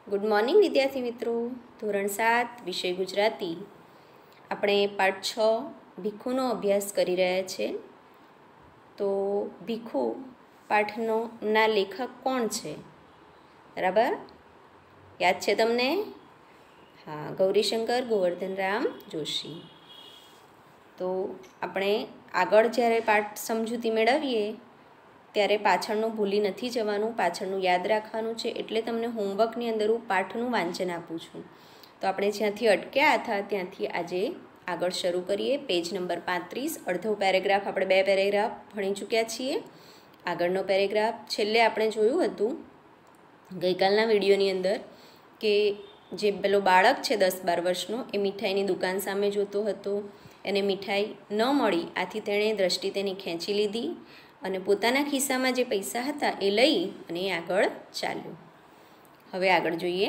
Good morning વિદ્યાર્થી મિત્રો. ધોરણ 7 વિષય ગુજરાતી આપણે પાઠ 6 ભીખુનો અભ્યાસ કરી રહ્યા છે. તો ભીખુ પાઠના લેખક કોણ છે? બરાબર, યાદ છે તમને? હા, ગૌરીશંકર ગોવર્ધનરામ જોશી. તો આપણે આગળ જ્યારે પાઠ સમજૂતી મેળવીએ ત્યારે પાછળનું ભૂલી નથી જવાનું, પાછળનું યાદ રાખવાનું છે. એટલે તમને હોમવર્કની અંદર હું પાઠનું વાંચન આપું છું. તો આપણે જ્યાંથી અટક્યા હતા ત્યાંથી આજે આગળ શરૂ કરીએ. પેજ નંબર 35, અડધો પેરેગ્રાફ, આપણે 2 પેરેગ્રાફ ભણી ચૂક્યા છીએ. આગળનો પેરેગ્રાફ છેલ્લે આપણે જોયું હતું ગઈકાલના વિડીયોની અંદર કે જે પેલો બાળક છે 10-12 વર્ષનો, એ મીઠાઈની દુકાન સામે જોતો હતો. એને મીઠાઈ ન મળી, આથી તેણે દ્રષ્ટિ તેની ખેંચી લીધી અને પોતાના ખિસ્સામાં જે પૈસા હતા એ લઈ અને આગળ ચાલ્યો. હવે આગળ જોઈએ.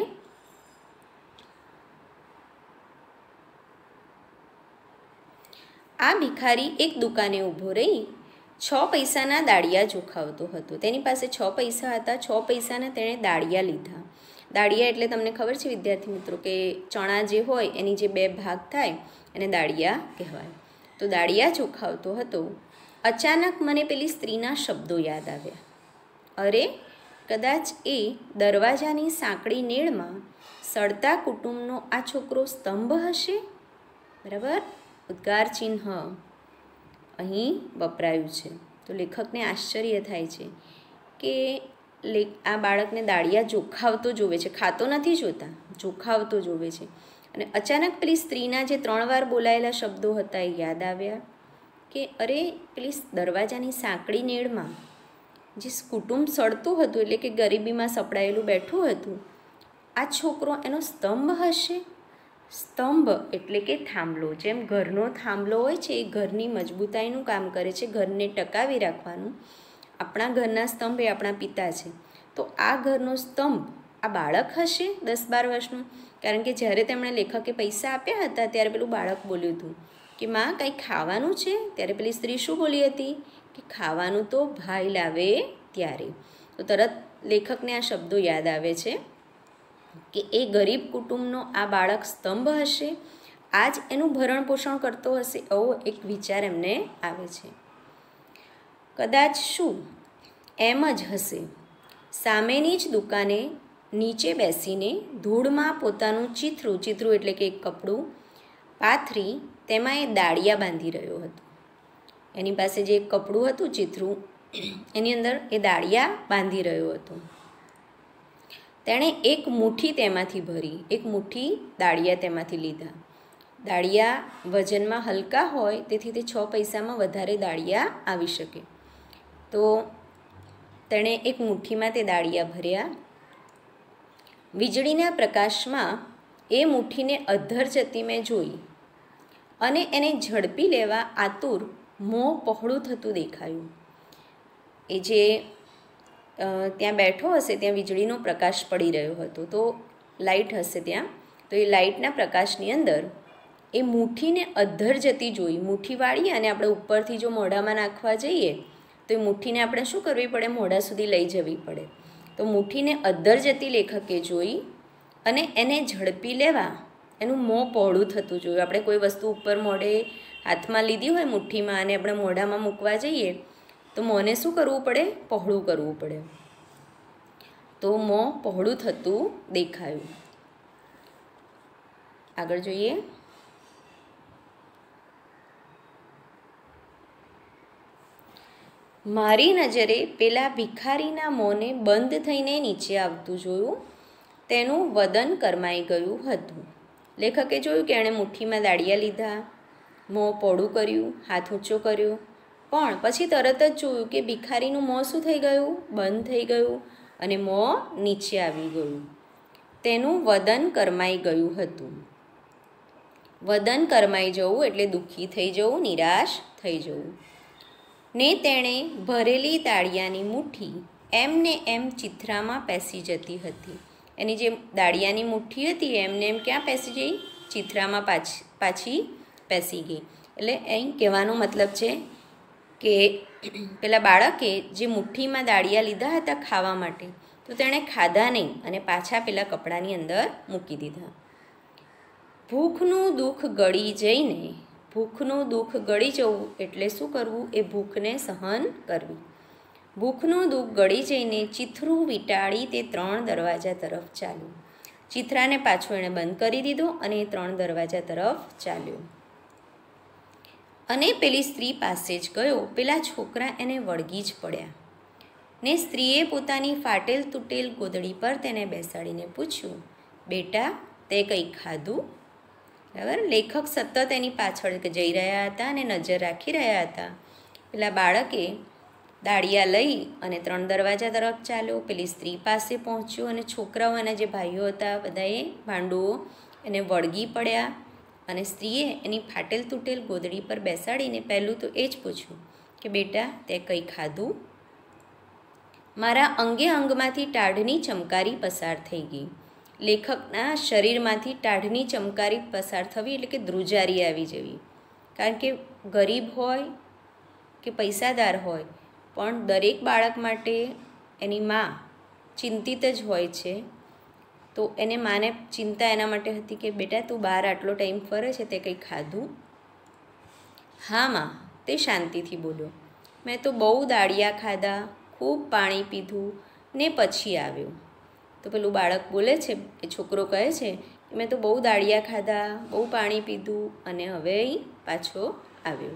આ ભિખારી એક દુકાને ઊભો રહી 6 પૈસાના દાળિયા જોખાવતો હતો. તેની પાસે 6 પૈસા હતા. 6 પૈસાના તેણે દાળિયા લીધા. દાળિયા એટલે તમને ખબર છે વિદ્યાર્થી મિત્રો કે ચણા જે હોય એની જે 2 ભાગ થાય એને દાળિયા કહેવાય. તો દાળિયા જોખાવતો હતો. અચાનક મને પેલી સ્ત્રીના શબ્દો યાદ આવ્યા. અરે, કદાચ એ દરવાજાની સાંકડી નેળમાં સડતા કુટુંબનો આ છોકરો સ્તંભ હશે. બરાબર, ઉદ્ગાર ચિહ્ન અહીં વપરાયું છે. તો લેખકને આશ્ચર્ય થાય છે કે આ બાળકને દાળિયા જોખાવતો જોવે છે, ખાતો નથી જોતા, જોખાવતો જોવે છે. અને અચાનક પેલી સ્ત્રીના જે 3 વાર બોલાયેલા શબ્દો હતા એ યાદ આવ્યા કે અરે, પેલી દરવાજાની સાંકડી નેળમાં જે કુટુંબ સડતું હતું, એટલે કે ગરીબીમાં સપડાયેલું બેઠું હતું, આ છોકરો એનો સ્તંભ હશે. સ્તંભ એટલે કે થાંભલો. જેમ ઘરનો થાંભલો હોય છે એ ઘરની મજબૂતાઈનું કામ કરે છે, ઘરને ટકાવી રાખવાનું. આપણા ઘરના સ્તંભ એ આપણા પિતા છે. તો આ ઘરનો સ્તંભ આ બાળક હશે 10-12 વર્ષનું. કારણ કે જ્યારે તેમણે લેખકે પૈસા આપ્યા હતા ત્યારે પેલું બાળક બોલ્યું હતું કે માં, કંઈ ખાવાનું છે? ત્યારે પેલી સ્ત્રી શું બોલી હતી કે ખાવાનું તો ભાઈ લાવે ત્યારે. તો તરત લેખકને આ શબ્દો યાદ આવે છે કે એ ગરીબ કુટુંબનો આ બાળક સ્તંભ હશે, આ જ એનું ભરણ પોષણ કરતો હશે, એવો એક વિચાર એમને આવે છે. કદાચ શું એમ જ હશે. સામેની જ દુકાને નીચે બેસીને ધૂળમાં પોતાનું ચીથરું એટલે કે એક કપડું પાથરી તેમાં એ દાળિયા બાંધી રહ્યો હતો. એની પાસે જે એક કપડું હતું ચીથરું, એની અંદર એ દાળિયા બાંધી રહ્યો હતો. તેણે એક મુઠ્ઠી તેમાંથી ભરી, એક મુઠ્ઠી દાળિયા તેમાંથી લીધા. દાળિયા વજનમાં હલકા હોય તેથી તે 6 પૈસામાં વધારે દાળિયા આવી શકે. તો તેણે એક મુઠ્ઠીમાં તે દાળિયા ભર્યા. વીજળીના પ્રકાશમાં એ મુઠ્ઠીને અધ્ધર જતી મેં જોઈ અને એને ઝડપી લેવા આતુર મોં પહોળું થતું દેખાયું. એ જે ત્યાં બેઠો હશે ત્યાં વીજળીનો પ્રકાશ પડી રહ્યો હતો, તો લાઇટ હશે ત્યાં. તો એ લાઇટના પ્રકાશની અંદર એ મુઠ્ઠીને અધ્ધર જતી જોઈ. મુઠ્ઠી વાળી અને આપણે ઉપરથી જો મોઢામાં નાખવા જઈએ તો એ મુઠ્ઠીને આપણે શું કરવી પડે? મોઢા સુધી લઈ જવી પડે. તો મુઠ્ઠીને અધ્ધર જતી લેખકે જોઈ અને એને ઝડપી લેવા એનું મોં પહોળું થતું જોયું. આપણે કોઈ વસ્તુ ઉપર મોઢે હાથમાં લીધી હોય મુઠ્ઠીમાં અને આપણે મોઢામાં મૂકવા જઈએ તો મોંને શું કરવું પડે? પહોળું કરવું પડે. તો મોં પહોળું થતું દેખાયું. આગળ જોઈએ. મારી નજરે પેલા ભિખારીના મોંને બંધ થઈને નીચે આવતું જોયું. તેનું વદન કરમાઈ ગયું હતું. લેખકે જોયું કે એણે મુઠ્ઠીમાં દાળિયા લીધા, મોં પહોળું કર્યું, હાથ ઊંચો કર્યો, પણ પછી તરત જ જોયું કે ભિખારીનું મોં શું થઈ ગયું? બંધ થઈ ગયું અને મોં નીચે આવી ગયું. તેનું વદન કરમાઈ ગયું હતું. વદન કરમાઈ જવું એટલે દુઃખી થઈ જવું, નિરાશ થઈ જવું. ને તેણે ભરેલી દાળિયાની મુઠ્ઠી એમને એમ ચીથરામાં પેસી જતી હતી. એની જે દાળિયાની મુઠ્ઠી હતી એમને એમ ક્યાં પેસી ગઈ? ચીથરામાં પાછી પેસી ગઈ. એટલે અહીં કહેવાનો મતલબ છે કે પેલા બાળકે જે મુઠ્ઠીમાં દાળિયા લીધા હતા ખાવા માટે, તો તો તેણે ખાધા નહીં અને પાછા પેલા કપડાની અંદર મૂકી દીધા. ભૂખનું દુઃખ ગળી જવું એટલે શું કરવું? એ ભૂખને સહન કરવી. ભૂખનું દુઃખ ગળી જઈને ચીથરું વીંટાળી તે 3 દરવાજા તરફ ચાલ્યો. ચીથરાને પાછો એણે બંધ કરી દીધો અને એ 3 દરવાજા તરફ ચાલ્યો અને પેલી સ્ત્રી પાસે જ ગયો. પેલા છોકરા એને વળગી જ પડ્યા ને સ્ત્રીએ પોતાની ફાટેલ તૂટેલ ગોદડી પર તેને બેસાડીને પૂછ્યું, બેટા, તે કંઈ ખાધું? બરાબર. લેખક સતત એની પાછળ જઈ રહ્યા હતા અને નજર રાખી રહ્યા હતા. પેલા બાળકે દાળિયા લઈ અને 3 દરવાજા તરફ ચાલ્યો. પેલી સ્ત્રી પાસે પહોંચ્યો અને છોકરાઓ એના જે ભાઈઓ હતા બધાએ ભાંડુઓ એને વળગી પડ્યા અને સ્ત્રીએ એની ફાટેલ તૂટેલ ગોદડી પર બેસાડીને પહેલું તો એ જ પૂછ્યું કે બેટા, તે કંઈ ખાધું? મારા અંગે અંગમાંથી ટાઢની ચમકારી પસાર થઈ ગઈ. લેખકના શરીરમાંથી ટાઢની ચમકારી પસાર થવી એટલે કે ધ્રુજારી આવી જવી. કારણ કે ગરીબ હોય કે પૈસાદાર હોય પણ દરેક બાળક માટે એની માં ચિંતિત જ હોય છે. તો એને માને ચિંતા એના માટે હતી કે બેટા, તું બહાર આટલો ટાઈમ ફરે છે, તે કંઈ ખાધું? હા માં, તે શાંતિથી બોલ્યો. મેં તો બહુ દાળિયા ખાધા, ખૂબ પાણી પીધું ને પછી આવ્યો. તો પેલું બાળક બોલે છે, એ છોકરો કહે છે કે મેં તો બહુ દાળિયા ખાધા, બહુ પાણી પીધું અને હવે અહીં પાછો આવ્યો.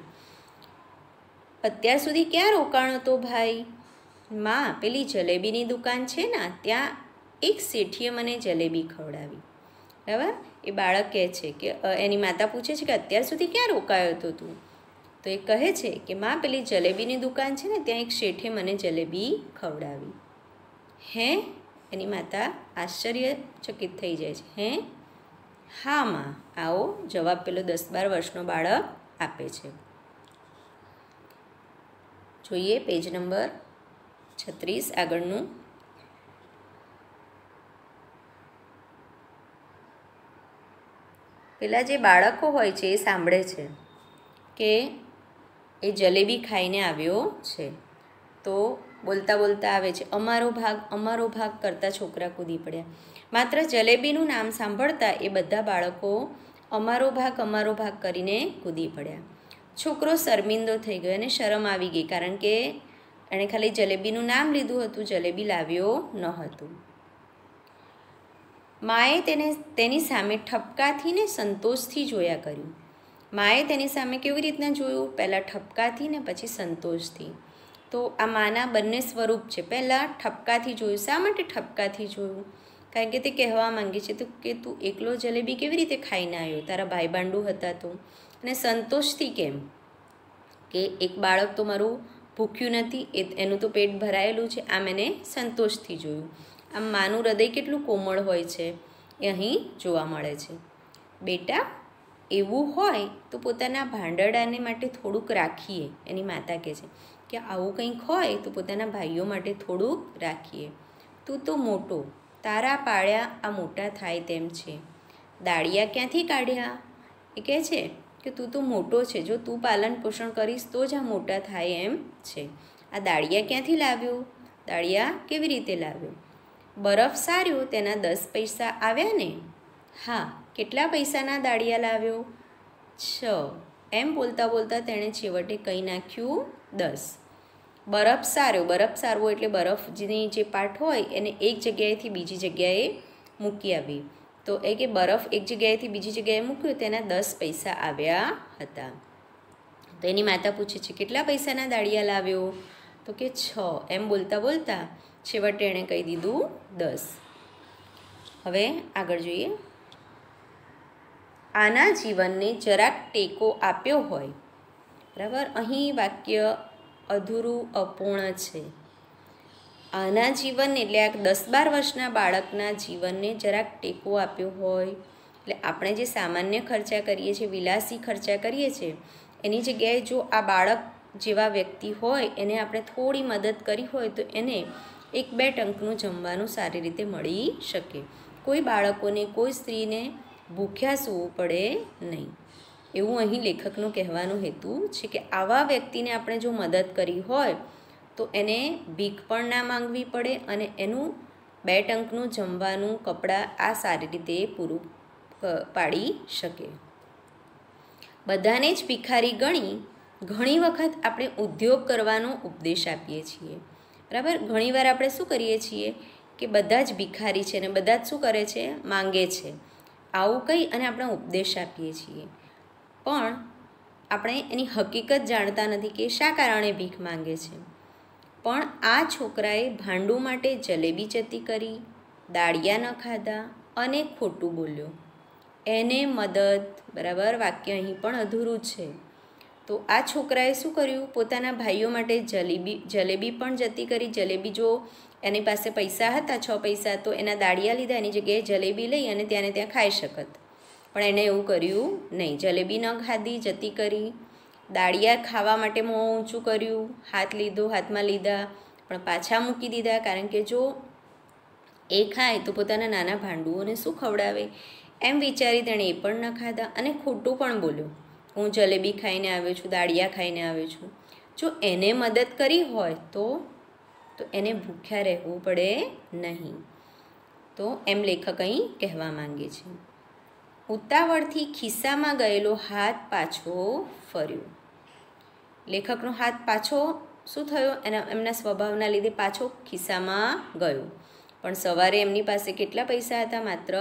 અત્યાર સુધી ક્યાં રોકાણો તો ભાઈ? માં, પેલી જલેબીની દુકાન છે ને, ત્યાં એક શેઠીએ મને જલેબી ખવડાવી. બરાબર. એ બાળક કહે છે કે એની માતા પૂછે છે કે અત્યાર સુધી ક્યાં રોકાયો હતો તું? તો એ કહે છે કે માં, પેલી જલેબીની દુકાન છે ને, ત્યાં એક શેઠે મને જલેબી ખવડાવી. હે? એની માતા આશ્ચર્યચકિત થઈ જાય છે. હે? હા માં, આવો જવાબ પેલો 10-12 વર્ષનો બાળક આપે છે. જોઈએ પેજ નંબર 36 આગળનું. પેલા જે બાળકો હોય છે એ સાંભળે છે કે એ જલેબી ખાઈને આવ્યો છે. તો બોલતા બોલતા આવે છે, અમારો ભાગ કરતા છોકરા કૂદી પડ્યા. માત્ર જલેબીનું નામ સાંભળતા એ બધા બાળકો અમારો ભાગ કરીને કૂદી પડ્યા. છોકરો શર્મિંદો થઈ ગયો અને શરમ આવી ગઈ, કારણ કે એણે ખાલી જલેબીનું નામ લીધું હતું, જલેબી લાવ્યો ન હતું. માએ તેની સામે ઠપકાથી ને સંતોષથી જોયા કર્યું. માએ તેની સામે કેવી રીતના જોયું? પહેલાં ઠપકાથી ને પછી સંતોષથી. તો આ માના બંને સ્વરૂપ છે. પહેલાં ઠપકાથી જોયું. શા માટે ઠપકાથી જોયું? કારણ કે તે કહેવા માંગે છે કે તું એકલો જલેબી કેવી રીતે ખાઈને આવ્યો? તારા ભાઈ બાંડુ હતા તો. અને સંતોષથી કેમ? કે એક બાળક તો મારું ભૂખ્યું નથી, એનું તો પેટ ભરાયેલું છે, આમ એને સંતોષથી જોયું. આમ માનું હૃદય કેટલું કોમળ હોય છે એ અહીં જોવા મળે છે. બેટા, એવું હોય તો પોતાના ભાંડરડાને માટે થોડુંક રાખીએ. એની માતા કહે છે કે આવું કંઈક હોય તો પોતાના ભાઈઓ માટે થોડુંક રાખીએ. તું તો મોટો, તારા પાળ્યા આ મોટા થાય તેમ છે. દાળિયા ક્યાંથી કાઢ્યા? એ કહે છે કે તું તો મોટો છે, જો તું પાલન પોષણ કરીશ તો જ આ મોટા થાય એમ છે. આ દાળિયા ક્યાંથી લાવ્યો? દાળિયા કેવી રીતે લાવ્યો? બરફ સાર્યો તેના 10 પૈસા આવ્યા ને? હા. કેટલા પૈસાના દાળિયા લાવ્યો? 6. એમ બોલતા બોલતા તેણે છેવટે કહી નાખ્યું 10. બરફ સારવો એટલે બરફની જે પાટ હોય એને એક જગ્યાએથી બીજી જગ્યાએ મૂકી આવી. તો એ કે બરફ એક જગ્યાએથી બીજી જગ્યાએ મૂક્યું, તેના 10 પૈસા આવ્યા હતા. તો એની માતા પૂછે છે કેટલા પૈસાના દાળિયા લાવ્યો? તો કે 6. એમ બોલતા બોલતા છેવટે એણે કહી દીધું 10. હવે આગળ જોઈએ. આના જીવનને જરાક ટેકો આપ્યો હોય. બરાબર. અહીં વાક્ય અધૂરું અપૂર્ણ છે. આના જીવન એટલે આ 10-12 વર્ષના બાળકના જીવનને જરાક ટેકો આપ્યો હોય એટલે આપણે જે સામાન્ય ખર્ચા કરીએ છીએ, વિલાસી ખર્ચા કરીએ છીએ, એની જગ્યાએ જો આ બાળક જેવા વ્યક્તિ હોય એને આપણે થોડી મદદ કરી હોય તો એને 1-2 ટંકનું જમવાનું સારી રીતે મળી શકે. કોઈ બાળકોને, કોઈ સ્ત્રીને ભૂખ્યા સૂવું પડે નહીં. એવું અહીં લેખકનો કહેવાનો હેતુ છે કે આવા વ્યક્તિને આપણે જો મદદ કરી હોય તો એને ભીખ પણ ના માંગવી પડે અને એનું 2 ટંકનું જમવાનું, કપડાં આ સારી રીતે પૂરું પાડી શકે. બધાને જ ભિખારી ગણી ઘણી વખત આપણે ઉદ્યોગ કરવાનો ઉપદેશ આપીએ છીએ. બરાબર, ઘણીવાર આપણે શું કરીએ છીએ કે બધા જ ભિખારી છે ને બધા જ શું કરે છે, માંગે છે. આવું કહી અને આપણે ઉપદેશ આપીએ છીએ, પણ આપણે એની હકીકત જાણતા નથી કે શા કારણે ભીખ માંગે છે. પણ આ છોકરાએ ભાંડું માટે જલેબી જતી કરી, દાળિયા ન ખાધા અને ખોટું બોલ્યો. એને મદદ, બરાબર, વાક્ય અહીં પણ અધૂરું છે. તો આ છોકરાએ શું કર્યું, પોતાના ભાઈઓ માટે જલેબી પણ જતી કરી. જલેબી, જો એની પાસે પૈસા હતા 6 પૈસા, તો એના દાળિયા લીધા, એની જગ્યાએ જલેબી લઈ અને ત્યાં ખાઈ શકત. પણ એણે એવું કર્યું નહીં. જલેબી ન ખાધી, જતી કરી. દાળિયા ખાવા માટે મોં ઊંચું કર્યું, હાથમાં લીધા પણ પાછા મૂકી દીધા, કારણ કે જો એ ખાય તો પોતાના નાના ભાંડુઓને શું ખવડાવે, એમ વિચારી તેણે એ પણ ન ખાધા અને ખોટું પણ બોલ્યું. હું જલેબી ખાઈને આવ્યો છું, દાળિયા ખાઈને આવ્યો છું. જો એને મદદ કરી હોય તો એને ભૂખ્યા રહેવું પડે નહીં. તો એમ લેખક અહીં કહેવા માંગે છે. ઉતાવળથી ખિસ્સામાં ગયેલો હાથ પાછો ફર્યો. લેખકનો હાથ પાછો શું થયો, એમના સ્વભાવના લીધે પાછો ખિસ્સામાં ગયો. પણ સવારે એમની પાસે કેટલા પૈસા હતા, માત્ર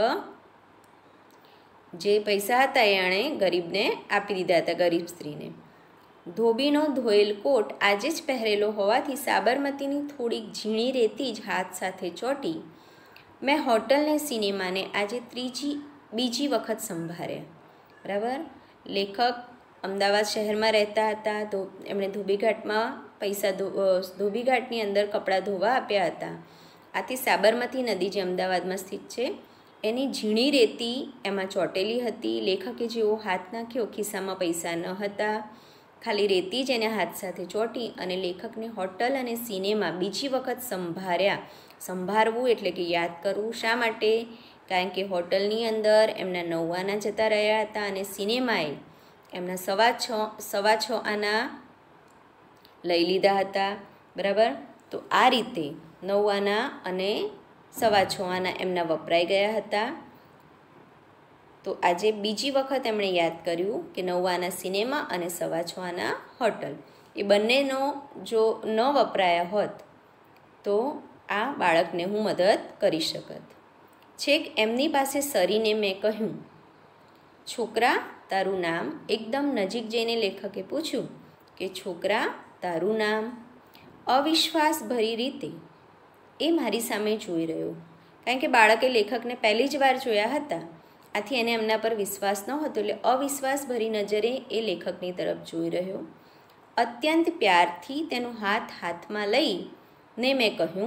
જે પૈસા હતા એ એણે ગરીબને આપી દીધા હતા, ગરીબ સ્ત્રીને. ધોબીનો ધોયેલ કોટ આજે જ પહેરેલો હોવાથી સાબરમતીની થોડીક ઝીણી રેતી જ હાથ સાથે ચોંટી મેં હોટલને સિનેમાને આજે બીજી વખત સંભાળ્યા. બરાબર, લેખક અમદાવાદ શહેરમાં રહેતા હતા, તો એમણે ધોબીઘાટમાં ધોબીઘાટની અંદર કપડાં ધોવા આપ્યા હતા. આથી સાબરમતી નદી જે અમદાવાદમાં સ્થિત છે એની ઝીણી રેતી એમાં ચોંટેલી હતી. લેખકે જેવો હાથ નાખ્યો, ખિસ્સામાં પૈસા ન હતા, ખાલી રેતી જ એને હાથ સાથે ચોંટી અને લેખકને હોટલ અને સિનેમા બીજી વખત સંભાળવું એટલે કે યાદ કરવું. શા માટે? કારણ કે હોટલની અંદર એમના 9 આના જતા રહ્યા હતા અને સિનેમાએ એમના 6.25 આના લઈ લીધા હતા. બરાબર, તો આ રીતે 9 આના અને 6.25 આના એમના વપરાઈ ગયા હતા. તો આજે બીજી વખત એમણે યાદ કર્યું કે 9 આના સિનેમા અને 6.25 આના હોટલ, એ બંનેનો જો ન વપરાયા હોત તો આ બાળકને હું મદદ કરી શકત. છેક એમની પાસે સરીને મેં કહ્યું, છોકરા તારું નામ? એકદમ નજીક જઈને લેખકે પૂછ્યું કે છોકરા તારું નામ? અવિશ્વાસભરી રીતે એ મારી સામે જોઈ રહ્યો, કારણ કે બાળકે લેખકને પહેલી જ વાર જોયા હતા, આથી એને એમના પર વિશ્વાસ ન હતો, એટલે અવિશ્વાસભરી નજરે એ લેખકની તરફ જોઈ રહ્યો. અત્યંત પ્યારથી તેનો હાથમાં લઈને મેં કહ્યું,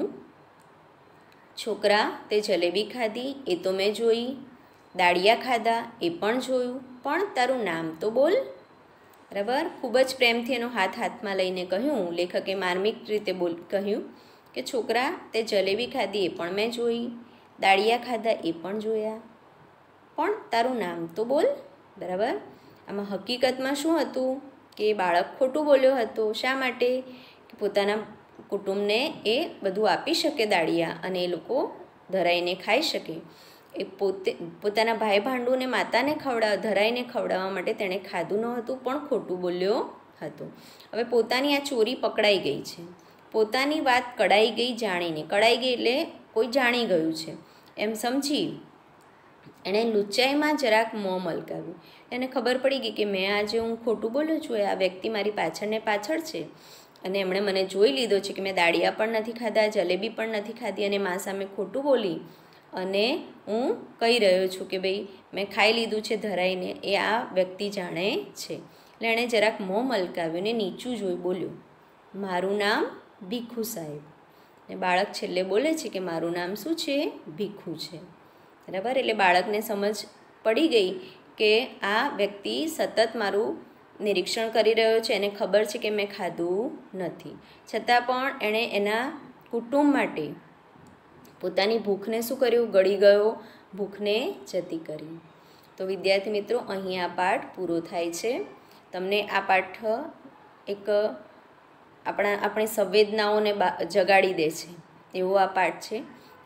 છોકરા તે જલેબી ખાધી એ તો મેં જોઈ, દાળિયા ખાધા એ પણ જોયું, પણ તારું નામ તો બોલ. બરાબર, ખૂબ જ પ્રેમથી એનો હાથમાં લઈને કહ્યું. લેખકે માર્મિક રીતે કહ્યું કે છોકરા તે જલેબી ખાધી એ પણ મેં જોઈ, દાળિયા ખાધા એ પણ જોયા, પણ તારું નામ તો બોલ. બરાબર, આમાં હકીકતમાં શું હતું કે બાળક ખોટું બોલ્યો હતો. શા માટે? કે પોતાના કુટુંબને એ બધું આપી શકે દાળિયા અને એ લોકો ધરાઈને ખાઈ શકે. એ પોતાના ભાઈ ભાંડુને માતાને ધરાઈને ખવડાવવા માટે તેણે ખાધું ન હતું, પણ ખોટું બોલ્યો હતો. હવે પોતાની આ ચોરી પકડાઈ ગઈ છે, પોતાની વાત કડાઈ ગઈ જાણીને. કડાઈ ગઈ એટલે કોઈ જાણી ગયું છે એમ સમજી એણે લુચ્ચાઈમાં જરાક મોં મલકાવ્યું. એને ખબર પડી ગઈ કે મેં આજે હું ખોટું બોલ્યો છું, આ વ્યક્તિ મારી પાછળ છે અને એમણે મને જોઈ લીધો છે કે મેં દાળિયા પણ નથી ખાધા, જલેબી પણ નથી ખાધી અને મા સામે ખોટું બોલી અને હું કહી રહ્યો છું કે ભાઈ મેં ખાઈ લીધું છે ધરાઈને, એ આ વ્યક્તિ જાણે છે. એટલે એણે જરાક મોં મલકાવ્યું ને નીચું જોઈ બોલ્યું, મારું નામ ભીખુ સાહેબ. ને બાળક છેલ્લે બોલે છે કે મારું નામ શું છે? ભીખુ છે. બરાબર, એટલે બાળકને સમજ પડી ગઈ કે આ વ્યક્તિ સતત મારું નિરીક્ષણ કરી રહ્યો છે, એને ખબર છે કે મેં ખાધું નથી, છતાં પણ એણે એના કુટુંબ માટે પોતાની ભૂખને શું કર્યું? ગળી ગયો, ભૂખને જતી કરી. તો વિદ્યાર્થી મિત્રો, અહીં આ પાઠ પૂરો થાય છે. તમને આ પાઠ એક આપણી સંવેદનાઓને જગાડી દે છે એવો આ પાઠ છે.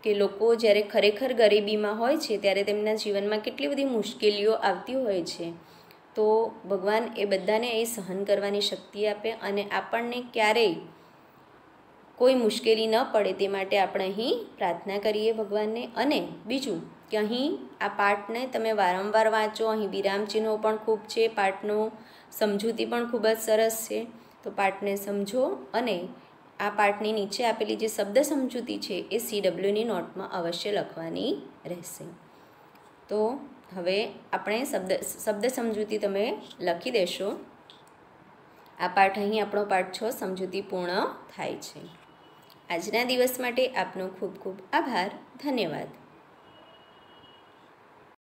કે લોકો જ્યારે ખરેખર ગરીબીમાં હોય છે ત્યારે તેમના જીવનમાં કેટલી બધી મુશ્કેલીઓ આવતી હોય છે, તો ભગવાન એ બધાને એ સહન કરવાની શક્તિ આપે અને આપણને ક્યારેય કોઈ મુશ્કેલી ન પડે તે માટે આપણે અહીં પ્રાર્થના કરીએ ભગવાનને. અને બીજું કે અહીં આ પાઠને તમે વારંવાર વાંચો. અહીં વિરામચિહ્નો પણ ખૂબ છે, પાઠનો સમજૂતી પણ ખૂબ જ સરસ છે. તો પાઠને સમજો અને આ પાઠની નીચે આપેલી જે શબ્દ સમજૂતી છે એ CWની નોટમાં અવશ્ય લખવાની રહેશે. તો હવે આપણે શબ્દ સમજૂતી તમે લખી દેશો. આ પાઠ અહીં આપણો પાઠ 6 સમજૂતી પૂર્ણ થાય છે. આજના દિવસ માટે આપનો ખૂબ ખૂબ આભાર. ધન્યવાદ.